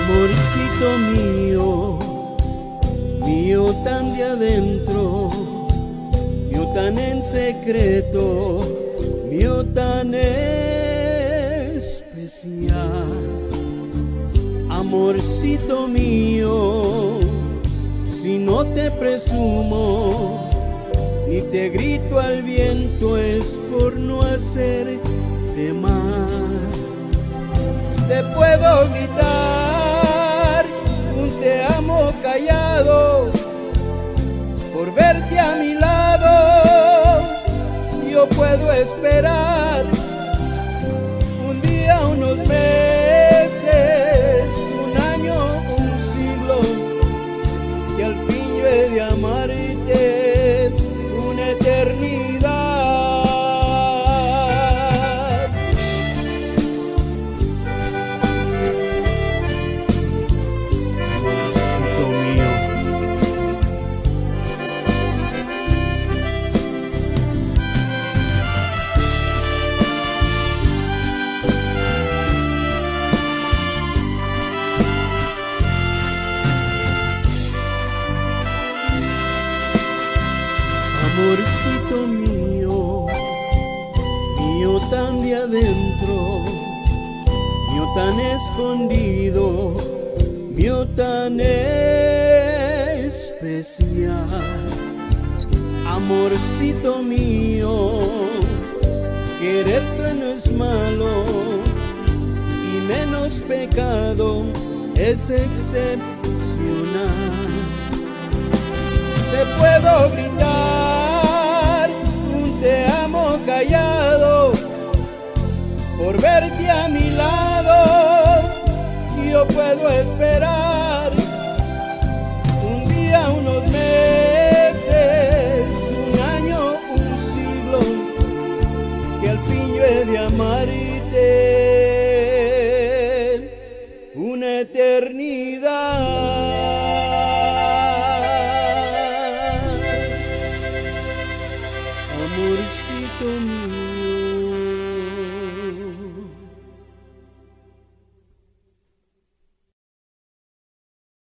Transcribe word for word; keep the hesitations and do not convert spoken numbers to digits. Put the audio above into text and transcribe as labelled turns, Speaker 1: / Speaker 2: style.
Speaker 1: Amorcito mío, mío tan de adentro, mío tan en secreto, mío tan especial. Amorcito mío, si no te presumo, ni te grito al viento, es por no hacerte mal. Te puedo gritar un te amo callado, por verte a mi lado. Yo puedo esperar un día, unos meses, un año, un siglo, que al fin yo he de amarte una eternidad. Amorcito mío, mío tan de adentro, mío tan escondido, mío tan especial. Amorcito mío, quererte no es malo y menos pecado es excepcional. Te puedo gritar un te amo callado, por verte a mi lado. Yo puedo esperar un día, unos meses, un año, un siglo, que al fin yo he de amarte una eternidad. Amorcito mío.